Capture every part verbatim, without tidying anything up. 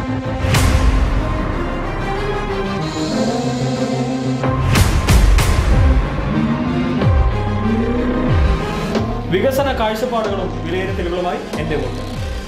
വികസന കാഴ്ചപ്പാടുകളും വിലയിരുത്തലുകളുമായി എൻ്റെ വോട്ട്.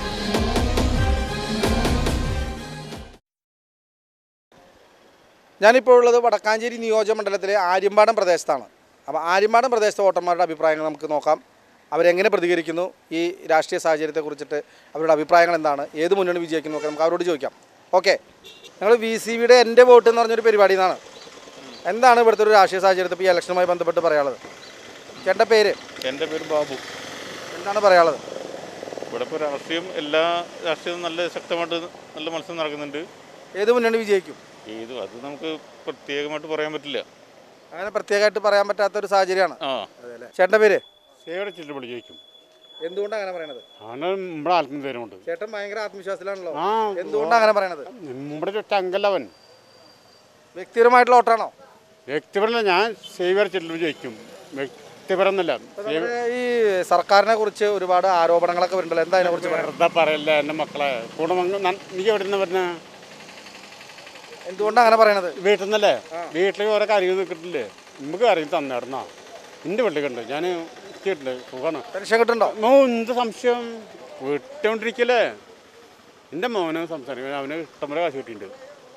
ഞാനിപ്പോൾ ഉള്ളത് വടക്കാഞ്ചേരി നിയോജകമണ്ഡലത്തിലെ ആര്യമ്പാടം പ്രദേശത്താണ്. അപ്പോൾ ആര്യമ്പാടം പ്രദേശത്തെ വോട്ടർമാരുടെ അഭിപ്രായങ്ങൾ നമുക്ക് നോക്കാം. അവരെങ്ങനെ പ്രതികരിക്കുന്നു, ഈ രാഷ്ട്രീയ സാഹചര്യത്തെക്കുറിച്ചിട്ട് അവരുടെ അഭിപ്രായങ്ങൾ എന്താണ്, ഏത് മുന്നണി വിജയിക്കുന്നു ഒക്കെ നമുക്ക് അവരോട് ചോദിക്കാം. ഓക്കെ, ഞങ്ങൾ വി സി വിയുടെ എൻ്റെ വോട്ട് എന്ന് പറഞ്ഞൊരു പരിപാടിയിൽ നിന്നാണ്. എന്താണ് ഇവിടുത്തെ ഒരു രാഷ്ട്രീയ സാഹചര്യത്തിൽ ഇപ്പോൾ ഈ ഇലക്ഷനുമായി ബന്ധപ്പെട്ട് പറയാനുള്ളത്? ചേട്ടൻ്റെ പേര്? എൻ്റെ പേര് ബാബു. എന്താണ് പറയാനുള്ളത്? ഇവിടെ ഇപ്പോൾ രാഷ്ട്രീയം എല്ലാ രാഷ്ട്രീയവും നല്ല ശക്തമായിട്ട് നല്ല മത്സരം നടക്കുന്നുണ്ട്. ഏത് മുന്നണി വിജയിക്കും? ഏത് അത് നമുക്ക് പ്രത്യേകമായിട്ട് പറയാൻ പറ്റില്ല. അങ്ങനെ പ്രത്യേകമായിട്ട് പറയാൻ പറ്റാത്തൊരു സാഹചര്യമാണ്. ആ അതെ. ചേട്ടൻ്റെ പേര്? സേവയുടെ ചില്ലുപടി ജയിക്കും. എന്തുകൊണ്ടാണ് അങ്ങനെ പറയണത്? അങ്ങനെ നമ്മുടെ ആത്മധൈര്യമുണ്ട്. ചേട്ടൻ ഭയങ്കര ആത്മവിശ്വാസത്തിലാണല്ലോ. എന്തുകൊണ്ടാണ് അങ്ങനെ പറയണത്? നമ്മുടെ ചങ്കല്ലവൻ വ്യക്തിപരമായിട്ടുള്ള വോട്ടാണോ? വ്യക്തിപരമല്ല, ഞാൻ സേവയുടെ ചില്ലുപടി ജയിക്കും. വ്യക്തിപരമല്ല. ഈ സർക്കാരിനെ കുറിച്ച് ഒരുപാട് ആരോപണങ്ങളൊക്കെ വരുന്നുണ്ടല്ലോ, എന്താ അതിനെ കുറിച്ച്? വെറുതെ പറയല്ല എൻ്റെ മക്കളെ. കൂടെ എനിക്ക് എവിടെ നിന്ന് വരുന്ന? എന്തുകൊണ്ടാണ് അങ്ങനെ പറയണത്? വീട്ടിൽ നിന്നല്ലേ, വീട്ടിൽ ഓരോ കാര്യങ്ങൾ നിൽക്കിട്ടില്ലേ, നമുക്ക് അറിയും തന്നിടന്നാ. എൻ്റെ വീട്ടിലുണ്ട്, ഞാൻ എത്തിയിട്ടുണ്ട്. സുഖമാണ്. പെൻഷൻ കിട്ടുന്നുണ്ടോ? മോ എന്ത് സംശയം, വിട്ടുകൊണ്ടിരിക്കല്ലേ. എൻ്റെ മോനെ സംസാരിക്കാൻ അവന് ഇഷ്ടംപോലെ കാശ് കിട്ടിയിട്ടുണ്ട്.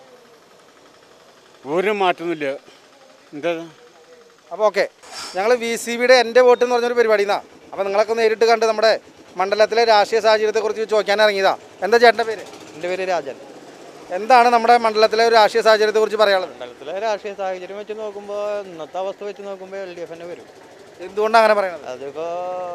ഒരു മാറ്റമൊന്നുമില്ല. എന്താ? അപ്പോൾ ഓക്കെ, ഞങ്ങൾ വി സി വിയുടെ എൻ്റെ വോട്ട് എന്ന് പറഞ്ഞൊരു പരിപാടി എന്നാ. അപ്പോൾ നിങ്ങളൊക്കെ നേരിട്ട് കണ്ട് നമ്മുടെ മണ്ഡലത്തിലെ രാഷ്ട്രീയ സാഹചര്യത്തെക്കുറിച്ച് ചോദിക്കാൻ ഇറങ്ങിയതാ. എന്താ ചേട്ടൻ്റെ പേര്? എൻ്റെ പേര് രാജൻ. എന്താണ് നമ്മുടെ മണ്ഡലത്തിലെ ഒരു രാഷ്ട്രീയ സാഹചര്യത്തെക്കുറിച്ച് പറയാനുള്ളത്? മണ്ഡലത്തിലെ രാഷ്ട്രീയ സാഹചര്യം വെച്ച് നോക്കുമ്പോൾ, ഇന്നത്തെ അവസ്ഥ വെച്ച് നോക്കുമ്പോൾ എൽ ഡി എഫ് തന്നെ വരും. എന്തുകൊണ്ടാണ് അങ്ങനെ പറയുന്നത്? അതിപ്പോൾ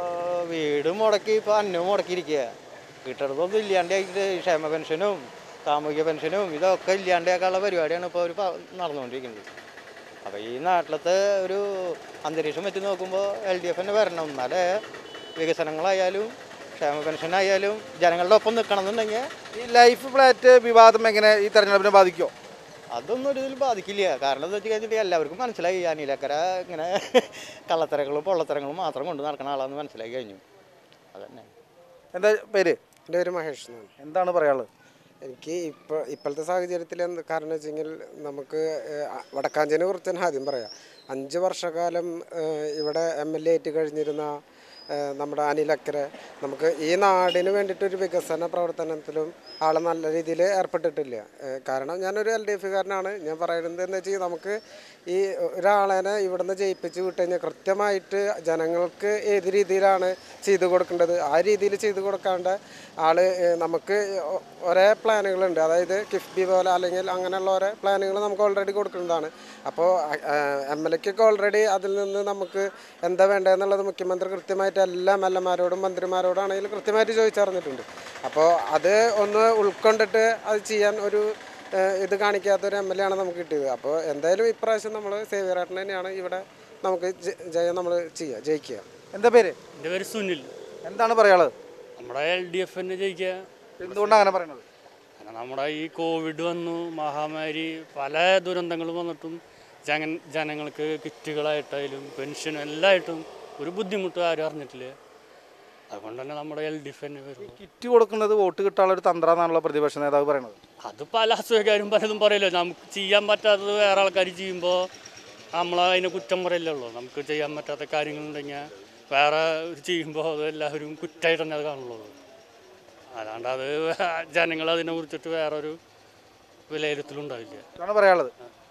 വീട് മുടക്കി, ഇപ്പോൾ അന്നവും മുടക്കിയിരിക്കുക. കിട്ടണതൊന്നും ഇല്ലാണ്ടായിട്ട് ക്ഷേമ പെൻഷനും സാമൂഹിക പെൻഷനും ഇതൊക്കെ ഇല്ലാണ്ടാക്കാനുള്ള പരിപാടിയാണ് ഇപ്പോൾ അവർ നടന്നുകൊണ്ടിരിക്കുന്നത്. അപ്പോൾ ഈ നാട്ടിലത്തെ ഒരു അന്തരീക്ഷം വെച്ച് നോക്കുമ്പോൾ എൽ ഡി എഫ് തന്നെ വരണം. എന്നാലേ വികസനങ്ങളായാലും ക്ഷേമ പെൻഷനായാലും ജനങ്ങളുടെ ഒപ്പം നിൽക്കണം എന്നുണ്ടെങ്കിൽ. ഈ ലൈഫ് ഫ്ലാറ്റ് വിവാദം എങ്ങനെ ഈ തെരഞ്ഞെടുപ്പിനെ ബാധിക്കുമോ? അതൊന്നും ഒരു ഇതിൽ ബാധിക്കില്ല. കാരണം എന്താ വെച്ച് കഴിഞ്ഞിട്ട് എല്ലാവർക്കും മനസ്സിലായി അനിലക്കര ഇങ്ങനെ കള്ളത്തരങ്ങളും പൊള്ളത്തരങ്ങളും മാത്രം കൊണ്ട് നടക്കുന്ന ആളാണെന്ന് മനസ്സിലാക്കി കഴിഞ്ഞു. അതന്നെ. എന്താ പേര്? എൻ്റെ പേര് മഹേഷ് എന്നാണ്. എന്താണ് പറയാനുള്ളത്? എനിക്ക് ഇപ്പോൾ ഇപ്പോഴത്തെ സാഹചര്യത്തിൽ എന്ത് കാരണം വെച്ചെങ്കിൽ, നമുക്ക് വടക്കാഞ്ചേരിയെ കുറിച്ച് തന്നെ ആദ്യം പറയാം. അഞ്ച് വർഷക്കാലം ഇവിടെ എം എൽ എ ആയിട്ട് കഴിഞ്ഞിരുന്ന നമ്മുടെ അനിലക്കര നമുക്ക് ഈ നാടിന് വേണ്ടിയിട്ടൊരു വികസന പ്രവർത്തനത്തിലും ആൾ നല്ല രീതിയിൽ ഏർപ്പെട്ടിട്ടില്ല. കാരണം ഞാനൊരു എൽ ഡി എഫുകാരനാണ്. ഞാൻ പറയുന്നത് എന്ന് വെച്ചാൽ, നമുക്ക് ഈ ഒരാളെ ഇവിടുന്ന് ജയിപ്പിച്ച് വിട്ട് കഴിഞ്ഞാൽ കൃത്യമായിട്ട് ജനങ്ങൾക്ക് ഏത് രീതിയിലാണ് ചെയ്തു കൊടുക്കേണ്ടത് ആ രീതിയിൽ ചെയ്തു കൊടുക്കാണ്ട് ആൾ നമുക്ക് ഒരേ പ്ലാനുകളുണ്ട്. അതായത് കിഫ്ബി പോലെ അല്ലെങ്കിൽ അങ്ങനെയുള്ള ഓരോ പ്ലാനുകൾ നമുക്ക് ഓൾറെഡി കൊടുക്കുന്നതാണ്. അപ്പോൾ എം എൽ എക്കൊക്കെ ഓൾറെഡി അതിൽ നിന്ന് നമുക്ക് എന്താ വേണ്ടതെന്നുള്ളത് മുഖ്യമന്ത്രി കൃത്യമായിട്ട് എല്ലാ എം എൽ എമാരോടും മന്ത്രിമാരോടാണെങ്കിലും കൃത്യമായിട്ട് ചോദിച്ചറിഞ്ഞിട്ടുണ്ട്. അപ്പോൾ അത് ഒന്ന് ഉൾക്കൊണ്ടിട്ട് അത് ചെയ്യാൻ ഒരു ഇത് കാണിക്കാത്തൊരു എം എൽ എ ആണ് നമുക്ക് കിട്ടിയത്. അപ്പോൾ എന്തായാലും ഇപ്രാവശ്യം നമ്മൾ സേവിയറാട്ടൻ തന്നെയാണ് ഇവിടെ നമുക്ക് ജയം നമ്മൾ ചെയ്യുക, ജയിക്കുക. എന്താ പേര്? എൻ്റെ പേര് സുനിൽ. എന്താണ് പറയാനുള്ളത്? നമ്മുടെ എൽ ഡി എഫിന് ജയിക്കുക. എന്തുകൊണ്ടാണ് അങ്ങനെ പറയുന്നത്? കാരണം നമ്മുടെ ഈ കോവിഡ് വന്നു, മഹാമാരി, പല ദുരന്തങ്ങളും വന്നിട്ടും ജന ജനങ്ങൾക്ക് കിറ്റുകളായിട്ടായാലും പെൻഷനും എല്ലായിട്ടും ഒരു ബുദ്ധിമുട്ട് ആരും അറിഞ്ഞിട്ടില്ല. അതുകൊണ്ട് തന്നെ നമ്മുടെ എൽ ഡി എഫ് തന്നെ വരും. കിറ്റ് കൊടുക്കുന്നത് വോട്ട് കിട്ടാനുള്ള ഒരു തന്ത്രമാണല്ലോ പ്രതിപക്ഷ നേതാവ് പറയുന്നത്. അത് പല അസുഖക്കാരും പലതും പറയല്ലോ. നമുക്ക് ചെയ്യാൻ പറ്റാത്തത് വേറെ ആൾക്കാർ ചെയ്യുമ്പോൾ നമ്മൾ അതിനെ കുറ്റം പറയില്ലല്ലോ. നമുക്ക് ചെയ്യാൻ പറ്റാത്ത കാര്യങ്ങളുണ്ടെങ്കിൽ വേറെ ചെയ്യുമ്പോൾ അത് എല്ലാവരും കുറ്റമായിട്ട് തന്നെ അത് കാണുള്ളൂ. അല്ലാണ്ട് അത് ജനങ്ങൾ അതിനെ കുറിച്ചിട്ട് വേറൊരു വിലയിരുത്തലുണ്ടാവില്ല. ഇതാണ് പറയാനുള്ളത്.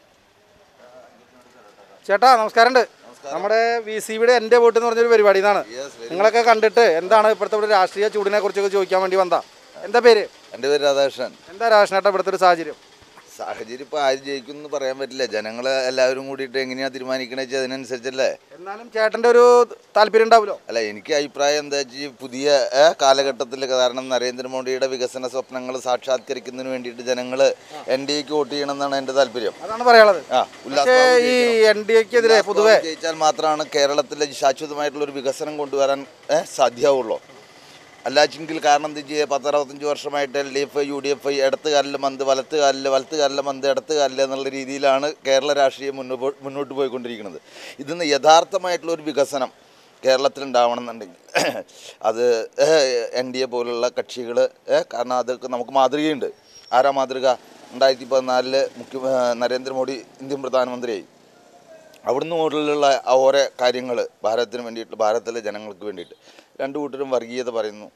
ചേട്ടാ നമസ്കാരമുണ്ട്. നമ്മുടെ വി സി വിയുടെ എൻ്റെ വോട്ട് എന്ന് പറഞ്ഞൊരു പരിപാടി എന്നാണ്. നിങ്ങളൊക്കെ കണ്ടിട്ട് എന്താണ് ഇപ്പോഴത്തെ ഇവിടെ രാഷ്ട്രീയ ചൂടിനെ കുറിച്ചൊക്കെ ചോദിക്കാൻ വേണ്ടി വന്നതാ. എന്താ പേര്? എൻ്റെ പേര് രാധാകൃഷ്ണൻ. എന്താ രാധാകൃഷ്ണേട്ടാ ഇവിടുത്തെ ഒരു സാഹചര്യം? സാഹചര്യം ഇപ്പോൾ ആര് ജയിക്കും എന്ന് പറയാൻ പറ്റില്ല. ജനങ്ങൾ എല്ലാവരും കൂടിയിട്ട് എങ്ങനെയാണ് തീരുമാനിക്കണേ വെച്ചാൽ അതിനനുസരിച്ചല്ലേ. എന്നാലും ചേട്ടൻ്റെ ഒരു താല്പര്യം ഉണ്ടാവുമല്ലോ. അല്ല, എനിക്ക് അഭിപ്രായം എന്താ വെച്ചാൽ പുതിയ കാലഘട്ടത്തിൽ, കാരണം നരേന്ദ്രമോദിയുടെ വികസന സ്വപ്നങ്ങൾ സാക്ഷാത്കരിക്കുന്നതിന് വേണ്ടിയിട്ട് ജനങ്ങൾ എൻ ഡി എക്ക് വോട്ട് ചെയ്യണം എന്നാണ് എൻ്റെ താല്പര്യം. അതാണ് പറയാനുള്ളത്. ആ ഈ എൻ ഡി എക്കെതിരെ പൊതുവെ ജയിച്ചാൽ മാത്രമാണ് കേരളത്തിലെ ശാശ്വതമായിട്ടുള്ളൊരു വികസനം കൊണ്ടുവരാൻ സാധ്യമാവുള്ളൂ. അല്ലാച്ചെങ്കിൽ കാരണം എന്താ ചെയ്യുക, പത്തറുപത്തഞ്ച് വർഷമായിട്ട് L D F U D F ഇടത്ത് കാലിൽ മന്ത് വലത്ത് കാലിൽ വലത്ത് കാലിലെ മന്ത് ഇടത്ത് കാലിൽ എന്നുള്ള രീതിയിലാണ് കേരള രാഷ്ട്രീയം മുന്നോ മുന്നോട്ട് പോയിക്കൊണ്ടിരിക്കുന്നത്. ഇതിന്ന് യഥാർത്ഥമായിട്ടുള്ളൊരു വികസനം കേരളത്തിലുണ്ടാവണം എന്നുണ്ടെങ്കിൽ അത് എൻ ഡി എ പോലുള്ള കക്ഷികൾ, കാരണം അതൊക്കെ നമുക്ക് മാതൃകയുണ്ട്. ആരാ മാതൃക? രണ്ടായിരത്തി പതിനാലില് മുഖ്യ നരേന്ദ്രമോദി ഇന്ത്യൻ പ്രധാനമന്ത്രിയായി. അവിടുന്ന് മുകളിലുള്ള ഓരോ കാര്യങ്ങൾ ഭാരതത്തിന് വേണ്ടിയിട്ട്, ഭാരതത്തിലെ ജനങ്ങൾക്ക് വേണ്ടിയിട്ട് രണ്ടു കൂട്ടരും വർഗീയത പറയുന്നു.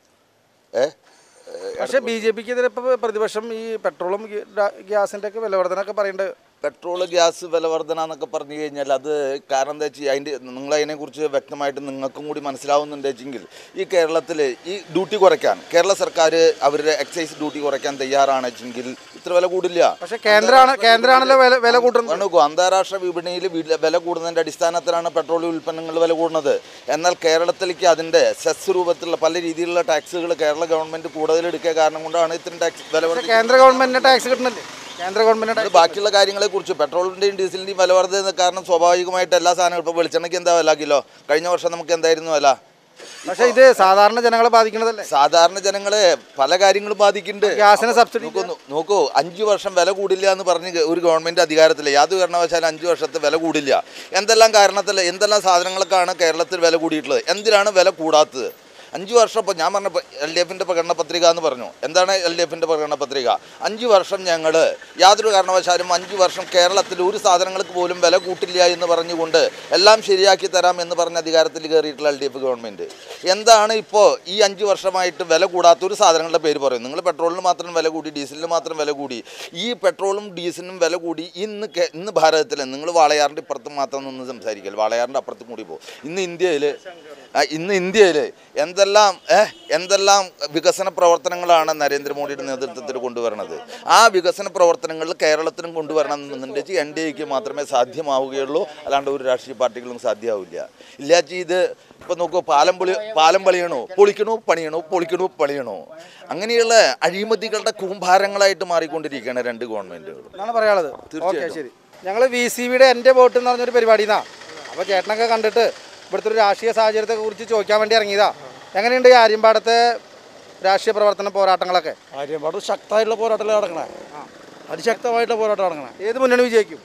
ഏ പക്ഷേ ബി ജെ പിക്കെതിരെ ഇപ്പോൾ പ്രതിപക്ഷം ഈ പെട്രോളും ഗ്യാസിൻ്റെ ഒക്കെ വില വർധനയൊക്കെ പറയുന്നുണ്ട്. പെട്രോൾ ഗ്യാസ് വില വർധന എന്നൊക്കെ പറഞ്ഞു കഴിഞ്ഞാൽ അത് കാരണം എന്താ വെച്ചാൽ അതിൻ്റെ നിങ്ങളതിനെക്കുറിച്ച് വ്യക്തമായിട്ട് നിങ്ങൾക്കും കൂടി മനസ്സിലാവുന്നുണ്ട് വെച്ചെങ്കിൽ ഈ കേരളത്തിൽ ഈ ഡ്യൂട്ടി കുറയ്ക്കാൻ കേരള സർക്കാർ അവരുടെ എക്സൈസ് ഡ്യൂട്ടി കുറയ്ക്കാൻ തയ്യാറാണ് വെച്ചെങ്കിൽ ഇത്ര വില കൂടില്ല. പക്ഷേ കേന്ദ്രമാണ് കേന്ദ്രമാണല്ലോ വില വില കൂട്ടുന്നത്. നോക്കൂ, അന്താരാഷ്ട്ര വിപണിയിൽ വില കൂടുന്നതിൻ്റെ അടിസ്ഥാനത്തിലാണ് പെട്രോൾ ഉൽപ്പന്നങ്ങൾ വില കൂടുന്നത്. എന്നാൽ കേരളത്തിലേക്ക് അതിൻ്റെ സെസ് രൂപത്തിലുള്ള പല രീതിയിലുള്ള ടാക്സുകൾ കേരള ഗവൺമെൻറ് കൂടുതലെടുക്കുക കാരണം കൊണ്ടാണ് ഇത്രയും ടാക്സ് വില വർധന. കേന്ദ്ര ഗവൺമെൻറ്റിന് ടാക്സ് കിട്ടുന്നില്ലേ? കേന്ദ്ര ഗവൺമെൻറ് ബാക്കിയുള്ള കാര്യങ്ങളെക്കുറിച്ച് പെട്രോളിൻ്റെയും ഡീസലിൻ്റെയും വില വർധന കാരണം സ്വാഭാവികമായിട്ട് എല്ലാ സാധനങ്ങളും ഇപ്പോൾ വെളിച്ചെണ്ണയ്ക്ക് എന്താ വില കിലോ? കഴിഞ്ഞ വർഷം നമുക്ക് എന്തായിരുന്നു വില? പക്ഷേ ഇത് സാധാരണ ജനങ്ങളെ ബാധിക്കുന്നതല്ലേ? സാധാരണ ജനങ്ങളെ പല കാര്യങ്ങളും ബാധിക്കുന്നുണ്ട്. ഗ്യാസിന് സബ്സിഡി നോക്കുന്നു നോക്കൂ അഞ്ചു വർഷം വില കൂടില്ല എന്ന് പറഞ്ഞ് ഒരു ഗവൺമെൻറ് അധികാരത്തില്ല. യാതൊരു കാരണവശാലും അഞ്ച് വർഷത്തെ വില കൂടില്ല. എന്തെല്ലാം കാരണത്തിൽ എന്തെല്ലാം സാധനങ്ങൾക്കാണ് കേരളത്തിൽ വില കൂടിയിട്ടുള്ളത്? എന്തിനാണ് വില കൂടാത്തത്? അഞ്ച് വർഷം ഇപ്പോൾ ഞാൻ പറഞ്ഞപ്പോൾ എൽ ഡി എഫിൻ്റെ പ്രകടന പത്രിക എന്ന് പറഞ്ഞു. എന്താണ് എൽ ഡി എഫിൻ്റെ പ്രകടന പത്രിക? അഞ്ച് വർഷം ഞങ്ങൾ യാതൊരു കാരണവശാലും അഞ്ച് വർഷം കേരളത്തിൽ ഒരു സാധനങ്ങൾക്ക് പോലും വില കൂട്ടില്ല എന്ന് പറഞ്ഞുകൊണ്ട് എല്ലാം ശരിയാക്കി തരാം എന്ന് പറഞ്ഞ അധികാരത്തിൽ കയറിയിട്ടുള്ള എൽ ഡി എഫ് ഗവൺമെൻറ് എന്താണ് ഇപ്പോൾ ഈ അഞ്ച് വർഷമായിട്ട് വില കൂടാത്ത ഒരു സാധനങ്ങളുടെ പേര് പറയും? നിങ്ങൾ പെട്രോളിന് മാത്രം വില കൂടി, ഡീസലിന് മാത്രം വില കൂടി. ഈ പെട്രോളും ഡീസലിനും വില കൂടി ഇന്ന് ഇന്ന് ഭാരതത്തിൽ നിങ്ങൾ വാളയാറിൻ്റെ ഇപ്പുറത്ത് മാത്രം നിന്ന് സംസാരിക്കൽ, വാളയാറിൻ്റെ അപ്പുറത്തും കൂടി പോകും. ഇന്ന് ഇന്ത്യയിൽ ഇന്ന് ഇന്ത്യയിൽ എന്തെല്ലാം എന്തെല്ലാം വികസന പ്രവർത്തനങ്ങളാണ് നരേന്ദ്രമോദിയുടെ നേതൃത്വത്തിൽ കൊണ്ടുവരണത്. ആ വികസന പ്രവർത്തനങ്ങളിൽ കേരളത്തിനും കൊണ്ടുവരണം എന്നുണ്ടെങ്കിൽ എൻ ഡി എക്ക് മാത്രമേ സാധ്യമാവുകയുള്ളൂ, അല്ലാണ്ട് ഒരു രാഷ്ട്രീയ പാർട്ടികളും സാധ്യമാവില്ല. ഇല്ലാച്ചി ഇത് ഇപ്പം നോക്കൂ, പാലം പൊളി പാലം പണിയണോ, പൊളിക്കണോ പണിയണോ, പൊളിക്കണോ പണിയണോ, അങ്ങനെയുള്ള അഴിമതികളുടെ കൂമ്പാരങ്ങളായിട്ട് മാറിക്കൊണ്ടിരിക്കുകയാണ് രണ്ട് ഗവൺമെൻറ്റുകൾ എന്നാണ് പറയാനുള്ളത്. തീർച്ചയായും ശരി. ഞങ്ങൾ വി സി വിയുടെ എൻ്റെ വോട്ട് എന്ന് പറഞ്ഞൊരു പരിപാടിന്നാ. അപ്പോൾ ചേട്ടനൊക്കെ കണ്ടിട്ട് ഇവിടുത്തെ ഒരു രാഷ്ട്രീയ സാഹചര്യത്തെ കുറിച്ച് ചോദിക്കാൻ വേണ്ടി ഇറങ്ങിയതാ. എങ്ങനെയുണ്ട് ഈ ആര്യമ്പാടത്തെ രാഷ്ട്രീയ പ്രവർത്തന പോരാട്ടങ്ങളൊക്കെ? ആര്യമ്പാട് ശക്തമായിട്ടുള്ള പോരാട്ടമല്ലേ നടക്കണേ, അതിശക്തമായിട്ടുള്ള പോരാട്ടം നടക്കണേ. ഏത് മുന്നണി വിജയിക്കും?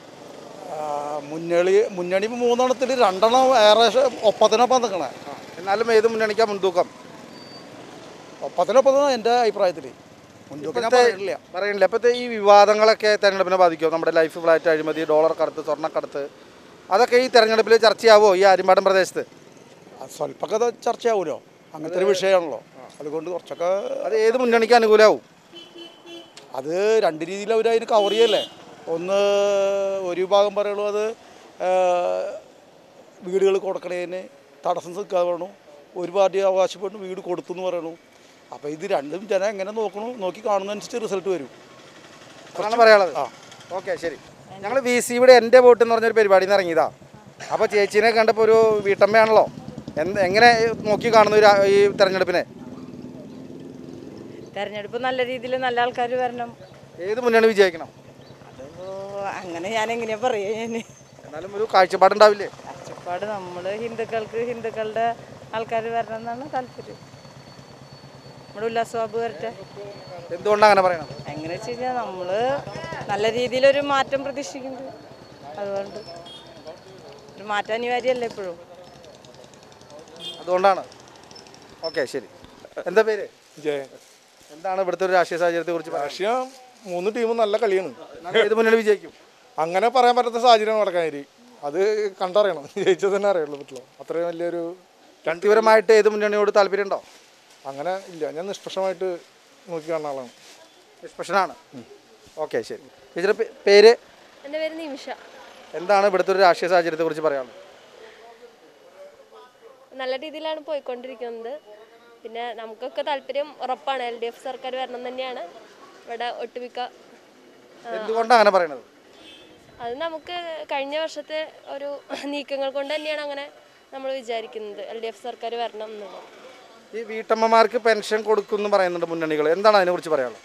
മുന്നണി മുന്നണി മൂന്നെണ്ണത്തിൽ രണ്ടെണ്ണം ഏറെ ഒപ്പത്തിനൊപ്പം നിൽക്കണേ. എന്നാലും ഏത് മുന്നണിക്കാ മുൻതൂക്കം? ഒപ്പത്തിനൊപ്പം എൻ്റെ അഭിപ്രായത്തിൽ മുൻതൂക്കം ഞാൻ പറയില്ല പറയണില്ല. ഇപ്പോഴത്തെ ഈ വിവാദങ്ങളൊക്കെ തെരഞ്ഞെടുപ്പിനെ ബാധിക്കുമോ? നമ്മുടെ ലൈഫ് ഫ്ലാറ്റ് അഴിമതി, ഡോളർ കടത്ത്, സ്വർണ്ണക്കടത്ത്, അതൊക്കെ ഈ തെരഞ്ഞെടുപ്പിൽ ചർച്ചയാവോ ഈ ആര്യമ്പാടം പ്രദേശത്ത്? സ്വല്പമൊക്കെ ചർച്ചയാവുമല്ലോ, അങ്ങനത്തെ ഒരു വിഷയമാണല്ലോ. അതുകൊണ്ട് കുറച്ചൊക്കെ അത് ഏത് മുന്നണിക്ക് അനുകൂലമാവും? അത് രണ്ട് രീതിയിൽ അവർ അതിന് കവർ ചെയ്യല്ലേ. ഒന്ന് ഒരു വിഭാഗം പറയുള്ളൂ അത് വീടുകൾ കൊടുക്കണതിന് തടസ്സം നിൽക്കാതെ പറയണു, ഒരു പാർട്ടി അവകാശപ്പെട്ടു വീട് കൊടുത്തു എന്ന് പറയണു. അപ്പോൾ ഇത് രണ്ടും ജനം എങ്ങനെ നോക്കണു, നോക്കി കാണുന്നതനുസരിച്ച് റിസൾട്ട് വരും. അതാണ് പറയാനുള്ളത്. ആ ഓക്കെ ശരി. ഞങ്ങൾ വി സി ഇവിടെ എൻ്റെ വോട്ട് എന്ന് പറഞ്ഞൊരു പരിപാടിയിൽ നിന്ന് ഇറങ്ങിയതാ. അപ്പോൾ ചേച്ചീനെ കണ്ടപ്പോൾ ഒരു വീട്ടമ്മയാണല്ലോ, എന്ത് എങ്ങനെ നോക്കി കാണുന്നു ഈ തെരഞ്ഞെടുപ്പിനെ? തെരഞ്ഞെടുപ്പ് നല്ല രീതിയിൽ നല്ല ആൾക്കാർ വരണം. ഏത് മുന്നണി വിജയിക്കണം? അതോ അങ്ങനെ ഞാൻ എങ്ങനെയാ പറയാ? ഞാൻ എന്നാലും ഒരു കാഴ്ചപ്പാടുണ്ടാവില്ലേ? കാഴ്ചപ്പാട് നമ്മൾ ഹിന്ദുക്കൾക്ക് ഹിന്ദുക്കളുടെ ആൾക്കാർ വരണം എന്നാണ് താല്പര്യം. നമ്മുടെ ഉല്ലാസബാബു വരട്ടെ. എന്തുകൊണ്ടാണ് അങ്ങനെ പറയണത്? എങ്ങനെ വെച്ച് കഴിഞ്ഞാൽ നമ്മൾ നല്ല രീതിയിലൊരു മാറ്റം പ്രതീക്ഷിക്കുന്നുണ്ട്, അതുകൊണ്ട് ഒരു മാറ്റം അനിവാര്യമല്ലേ എപ്പോഴും, അതുകൊണ്ടാണ്. ഓക്കെ ശരി. എന്താ പേര്? ജയ. എന്താണ് ഇവിടുത്തെ ഒരു രാഷ്ട്രീയ സാഹചര്യത്തെ കുറിച്ച്? രാഷ്ട്രീയം മൂന്ന് ടീമും നല്ല കളിയാണ്. ഏത് മുന്നണി വിജയിക്കും? അങ്ങനെ പറയാൻ പറ്റാത്ത സാഹചര്യം വടക്കാഞ്ചേരി, അത് കണ്ടറിയണം, ജയിച്ചത് തന്നെ അറിയുള്ളൂ പറ്റുള്ളൂ. അത്രയും വലിയൊരു വ്യക്തിപരമായിട്ട് ഏത് മുന്നണിയോട് താല്പര്യം ഉണ്ടോ? അങ്ങനെ ഇല്ല, ഞാൻ നിഷ്പക്ഷമായിട്ട് നോക്കി കാണുന്ന ആളാണ്. നിഷ്പക്ഷനാണ്. ഓക്കെ ശരി. ടീച്ചറുടെ പേര്? എൻ്റെ പേര് നിമിഷ. എന്താണ് ഇവിടുത്തെ ഒരു രാഷ്ട്രീയ സാഹചര്യത്തെ കുറിച്ച് പറയാനുള്ളത്? നല്ല രീതിയിലാണ് പോയിക്കൊണ്ടിരിക്കുന്നത്. പിന്നെ നമുക്കൊക്കെ താല്പര്യം ഉറപ്പാണ് എൽ ഡി എഫ് സർക്കാർ വരണം തന്നെയാണ് ഇവിടെ ഒട്ടുമിക്ക. എന്തുകൊണ്ടാണ് അങ്ങനെ പറയുന്നത്? അത് നമുക്ക് കഴിഞ്ഞ വർഷത്തെ ഒരു നീക്കങ്ങൾ കൊണ്ട് തന്നെയാണ് അങ്ങനെ നമ്മൾ വിചാരിക്കുന്നത് എൽ ഡി എഫ് സർക്കാർ വരണം എന്നുള്ളത്. ഈ വീട്ടമ്മമാർക്ക് പെൻഷൻ കൊടുക്കുമെന്ന് പറയുന്നുണ്ട് മുന്നണികൾ, എന്താണ് അതിനെക്കുറിച്ച് പറയാനുള്ളത്?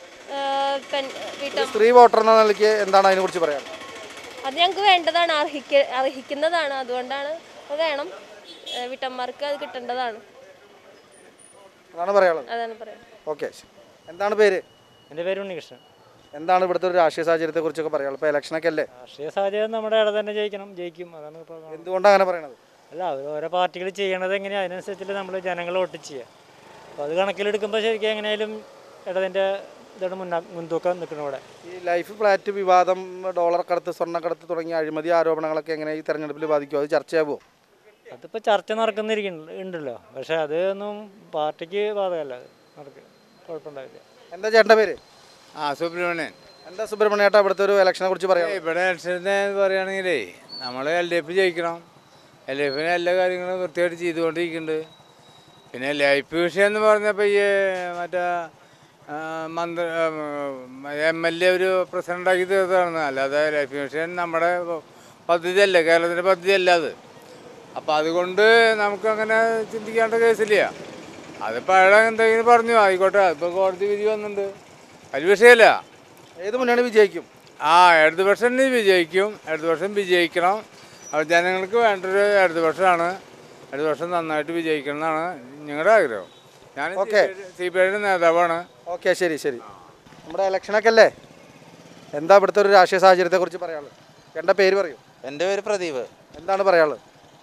സ്ത്രീ വോട്ടർ എന്ന നിലയ്ക്ക് എന്താണ് അതിനെക്കുറിച്ച് പറയാനുള്ളത്? അത് ഞങ്ങൾക്ക് വേണ്ടതാണ്, അർഹിക്ക അർഹിക്കുന്നതാണ്. അതുകൊണ്ടാണ് അത് വേണം, വീട്ടമ്മമാർക്ക് അത് കിട്ടേണ്ടതാണ്. അതാണ് പറയാനുള്ളത്. അതാണ് പറയാം. ഓക്കെ. എന്താണ് പേര്? എൻ്റെ പേര് ഉണ്ണികൃഷ്ണൻ. എന്താണ് ഇവിടുത്തെ ഒരു രാഷ്ട്രീയ സാഹചര്യത്തെ കുറിച്ചൊക്കെ പറയാനുള്ളത്? ഇപ്പോൾ ഇലക്ഷനൊക്കെ അല്ലേ? രാഷ്ട്രീയ സാഹചര്യം നമ്മുടെ ഇട തന്നെ ജയിക്കണം, ജയിക്കും, അതാണ് ഇപ്പോൾ. എന്തുകൊണ്ടാണ് അങ്ങനെ പറയണത്? അല്ല, അവർ ഓരോ പാർട്ടികൾ ചെയ്യണത് എങ്ങനെയാണ് അതിനനുസരിച്ചിട്ട് നമ്മൾ ജനങ്ങൾ വോട്ട് ചെയ്യുക. അപ്പോൾ അത് കണക്കിലെടുക്കുമ്പോൾ ശരിക്കും എങ്ങനെയായാലും ഇടതിൻ്റെ ഇതാണ് മുന്നാ മുൻതൂക്കം നിൽക്കുന്നത് ഇവിടെ. ഈ ലൈഫ് ഫ്ലാറ്റ് വിവാദം, ഡോളർ കടത്ത്, സ്വർണ്ണക്കടത്ത് തുടങ്ങിയ അഴിമതി ആരോപണങ്ങളൊക്കെ എങ്ങനെ ഈ തെരഞ്ഞെടുപ്പിൽ ബാധിക്കുമോ? അത് ചർച്ചയാകുമോ? അതിപ്പോൾ ചർച്ച നടക്കുന്നിരിക്കുന്നു ഉണ്ടല്ലോ, പക്ഷേ അത് ഒന്നും പാർട്ടിക്ക് ബാധകമല്ല. അത് നടക്കുക കുഴപ്പമുണ്ടാവില്ല. എന്താ ചേട്ടൻ്റെ പേര്? ആ സുബ്രഹ്മണ്യൻ. എന്താ സുബ്രഹ്മണ്യ ചേട്ടാ ഇവിടുത്തെ ഒരു ഇലക്ഷനെ കുറിച്ച് പറയാം? ഇവിടെ ഇലക്ഷനെ പറയുകയാണെങ്കിലേ നമ്മൾ എൽ ഡി എഫ് ജയിക്കണം. എൽ ഡി എഫിന് എല്ലാ കാര്യങ്ങളും വൃത്തിയായിട്ട് ചെയ്തുകൊണ്ടിരിക്കുന്നുണ്ട്. പിന്നെ ലൈഫ് വിഷയം എന്ന് പറഞ്ഞപ്പോൾ ഈ മറ്റേ മന്ത്രി എം എൽ എ ഒരു പ്രസിഡൻ്റാക്കി തീർത്തതാണ്. അല്ലാതെ ലൈഫ് വിഷയം നമ്മുടെ പദ്ധതിയല്ല, കേരളത്തിൻ്റെ പദ്ധതിയല്ല അത്. അപ്പം അതുകൊണ്ട് നമുക്കങ്ങനെ ചിന്തിക്കേണ്ട കേസില്ല. അതിപ്പോൾ അയാളെ എന്തെങ്കിലും പറഞ്ഞു ആയിക്കോട്ടെ, അതിപ്പോൾ കോടതി വിധി വന്നിട്ടുണ്ട്, അത് വിഷയമല്ല. ഏത് മുന്നണി വിജയിക്കും? ആ ഇടതുപക്ഷം വിജയിക്കും, ഇടതുപക്ഷം വിജയിക്കണം. അപ്പോൾ ജനങ്ങൾക്ക് വേണ്ടൊരു ഇടതുപക്ഷമാണ്. ഇടതുപക്ഷം നന്നായിട്ട് വിജയിക്കണം എന്നാണ് ഞങ്ങളുടെ ആഗ്രഹം. ഞാൻ സി പി ഐയുടെ നേതാവാണ്. ഓക്കെ, ശരി ശരി. നമ്മുടെ ഇലക്ഷനൊക്കെ അല്ലേ, എന്താ ഇവിടുത്തെ ഒരു രാഷ്ട്രീയ സാഹചര്യത്തെ കുറിച്ച് പറയാനുള്ളത്? എൻ്റെ പേര് പറയൂ. എൻ്റെ പേര് പ്രദീപ്. എന്താണ് പറയാനുള്ളത്?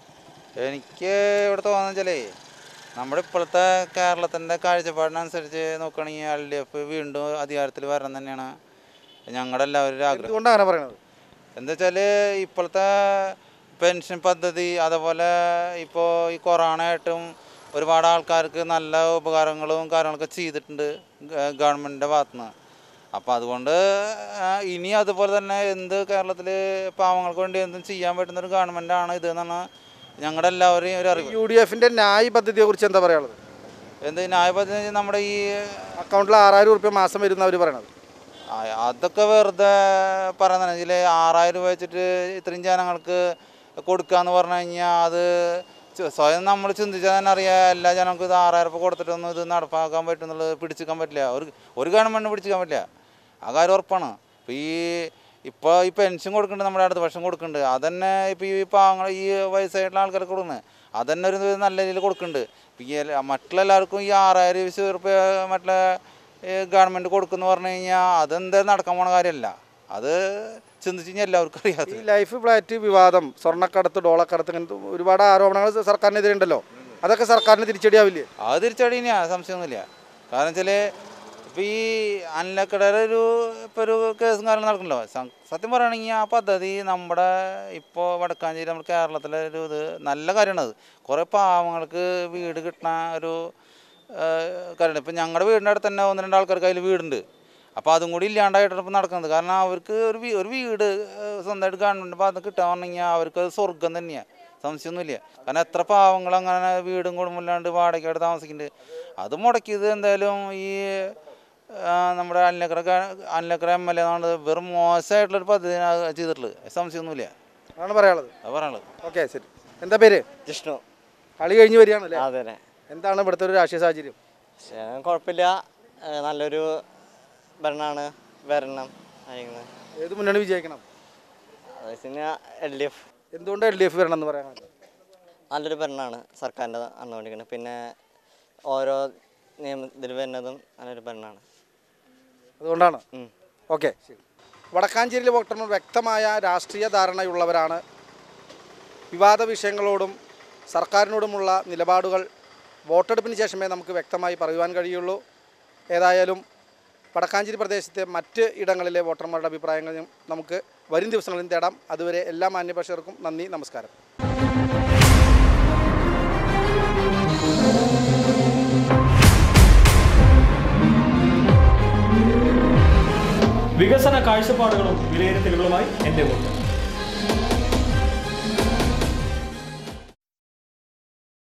എനിക്ക് ഇവിടെ തോന്നുന്നത് വെച്ചാലേ നമ്മുടെ ഇപ്പോഴത്തെ കേരളത്തിൻ്റെ കാഴ്ചപ്പാടിനനുസരിച്ച് നോക്കുകയാണെങ്കിൽ എൽ ഡി എഫ് വീണ്ടും അധികാരത്തിൽ വരണം തന്നെയാണ് ഞങ്ങളുടെ എല്ലാവരും ആഗ്രഹം. എന്തുകൊണ്ടാണ് അങ്ങനെ പറയുന്നത്? എന്താ വെച്ചാൽ ഇപ്പോഴത്തെ പെൻഷൻ പദ്ധതി, അതുപോലെ ഇപ്പോൾ ഈ കൊറോണ ആയിട്ടും ഒരുപാട് ആൾക്കാർക്ക് നല്ല ഉപകാരങ്ങളും കാര്യങ്ങളൊക്കെ ചെയ്തിട്ടുണ്ട് ഗവൺമെൻറ്റിൻ്റെ ഭാഗത്തുനിന്ന്. അപ്പോൾ അതുകൊണ്ട് ഇനി അതുപോലെ തന്നെ എന്ത് കേരളത്തിൽ പാവങ്ങൾക്ക് വേണ്ടി എന്തും ചെയ്യാൻ പറ്റുന്നൊരു ഗവൺമെൻറ്റാണ് ഇതെന്നാണ് ഞങ്ങളുടെ എല്ലാവരെയും ഒരു അറിവ്. യു ഡി എഫിൻ്റെ ന്യായ് പദ്ധതിയെ കുറിച്ച് എന്താ പറയാനുള്ളത്? എന്ത് ന്യായ് പദ്ധതി? നമ്മുടെ ഈ അക്കൗണ്ടിൽ ആറായിരം റുപ്യ മാസം വരുന്ന അവർ പറയണത് അതൊക്കെ വെറുതെ പറയുന്നതിൽ ആറായിരം രൂപ വെച്ചിട്ട് ഇത്രയും ജനങ്ങൾക്ക് കൊടുക്കുക എന്ന് പറഞ്ഞു കഴിഞ്ഞാൽ അത് സ്വയം നമ്മൾ ചിന്തിച്ചാൽ തന്നെ അറിയാം, എല്ലാ ജനങ്ങൾക്കും ഇത് ആറായിരം രൂപ കൊടുത്തിട്ടൊന്നും ഇത് നടപ്പാക്കാൻ പറ്റുന്നുള്ളത് പിടിച്ചിക്കാൻ പറ്റില്ല. ഒരു ഒരു ഗവൺമെൻറ്റിന് പിടിച്ചിക്കാൻ പറ്റില്ല, ആ കാര്യം ഉറപ്പാണ്. ഇപ്പോൾ ഈ ഇപ്പോൾ ഈ പെൻഷൻ കൊടുക്കുന്നുണ്ട്, നമ്മുടെ അടുത്ത വർഷം കൊടുക്കുന്നുണ്ട്. അതന്നെ ഇപ്പോൾ ഈ പാവങ്ങൾ ഈ വയസ്സായിട്ടുള്ള ആൾക്കാർക്ക് കൊടുക്കുന്നത് അതന്നെ ഒരു നല്ല രീതിയിൽ കൊടുക്കുന്നുണ്ട്. ഇപ്പോൾ ഈ മറ്റുള്ള എല്ലാവർക്കും ഈ ആറായിരം റുപ്യ മറ്റുള്ള ഗവൺമെൻറ് കൊടുക്കുമെന്ന് പറഞ്ഞു കഴിഞ്ഞാൽ അതെന്തായാലും നടക്കാൻ പോണ കാര്യമല്ല. അത് ചിന്തിച്ച് കഴിഞ്ഞാൽ എല്ലാവർക്കും അറിയാം. ഈ ലൈഫ് ഫ്ലാറ്റ് വിവാദം, സ്വർണ്ണക്കടത്ത്, ഡോളക്കടത്ത്, ഇങ്ങനത്തെ ഒരുപാട് ആരോപണങ്ങൾ സർക്കാരിനെതിരെ ഉണ്ടല്ലോ, അതൊക്കെ സർക്കാരിന് തിരിച്ചടിയാവില്ലേ? അത് തിരിച്ചടി തന്നെയാണ്, സംശയമൊന്നുമില്ല. കാരണം വെച്ചാൽ ഇപ്പോൾ ഈ അനിലക്കടയുടെ ഒരു ഇപ്പോൾ ഒരു കേസും കാര്യങ്ങളും നടക്കണല്ലോ. സത്യം പറയുകയാണെങ്കിൽ ആ പദ്ധതി നമ്മുടെ ഇപ്പോൾ വടക്കാഞ്ചേരി നമ്മുടെ കേരളത്തിലെ ഒരു ഇത് നല്ല കാര്യമാണ്. അത് കുറേ പാവങ്ങൾക്ക് വീട് കിട്ടുന്ന ഒരു കാര്യമാണ്. ഇപ്പം ഞങ്ങളുടെ വീടിൻ്റെ അടുത്ത് തന്നെ ഒന്ന് രണ്ട് ആൾക്കാർക്ക് അതിൽ വീടുണ്ട്. അപ്പോൾ അതും കൂടി ഇല്ലാണ്ടായിട്ടാണ് ഇപ്പോൾ നടക്കുന്നത്. കാരണം അവർക്ക് ഒരു ഒരു വീട് സ്വന്തമായിട്ട് ഗവൺമെൻറ് ഭാഗത്ത് കിട്ടാൻ പറഞ്ഞു കഴിഞ്ഞാൽ അവർക്ക് സ്വർഗം തന്നെയാണ്, സംശയമൊന്നുമില്ല. കാരണം എത്ര പാവങ്ങൾ അങ്ങനെ വീടും കുടുംബമില്ലാണ്ട് വാടകയ്ക്കായിട്ട് താമസിക്കുന്നുണ്ട്. അത് മുടക്കിയത് എന്തായാലും ഈ നമ്മുടെ Anilakkara Anilakkara M L A എന്നാണ് വെറും മോശമായിട്ടുള്ളൊരു പദ്ധതി ചെയ്തിട്ടുള്ളത്, സംശയമൊന്നുമില്ല. അതാണ് പറയാനുള്ളത്. അത് പറയാനുള്ളത്. ഓക്കെ, ശരി. എന്താ പേര്? ജിഷ്ണു. കളി കഴിഞ്ഞ് വരികയാണല്ലേ? അതെ. എന്താണ് ഇവിടുത്തെ ഒരു രാഷ്ട്രീയ സാഹചര്യം? കുഴപ്പമില്ല, നല്ലൊരു ഭരണമാണ് വരണം. ഏത് മുന്നണി വിജയിക്കണം? L D F. എന്തുകൊണ്ട് എൽ ഡി എഫ് വരണം എന്ന് പറയാൻ? നല്ലൊരു ഭരണമാണ് സർക്കാരിൻ്റെ നടന്നുകൊണ്ടിരിക്കുന്നത്. പിന്നെ ഓരോ നിയമത്തിൽ വരുന്നതും നല്ലൊരു ഭരണമാണ്, അതുകൊണ്ടാണ്. ഓക്കെ, വടക്കാഞ്ചേരിയിലെ വോട്ടർമാർ വ്യക്തമായ രാഷ്ട്രീയ ധാരണയുള്ളവരാണ്. വിവാദ വിഷയങ്ങളോടും സർക്കാരിനോടുമുള്ള നിലപാടുകൾ വോട്ടെടുപ്പിന് ശേഷമേ നമുക്ക് വ്യക്തമായി പറയുവാൻ കഴിയുള്ളൂ. ഏതായാലും വടക്കാഞ്ചേരി പ്രദേശത്തെ മറ്റ് ഇടങ്ങളിലെ വോട്ടർമാരുടെ അഭിപ്രായങ്ങൾ നമുക്ക് വരും ദിവസങ്ങളിൽ തേടാം. അതുവരെ എല്ലാ മാന്യപ്രേക്ഷകർക്കും നന്ദി, നമസ്കാരം. വികസന കാഴ്ചപ്പാടുകളും വിലയിരുത്തലുകളുമായി എൻ്റെ വോട്ട്.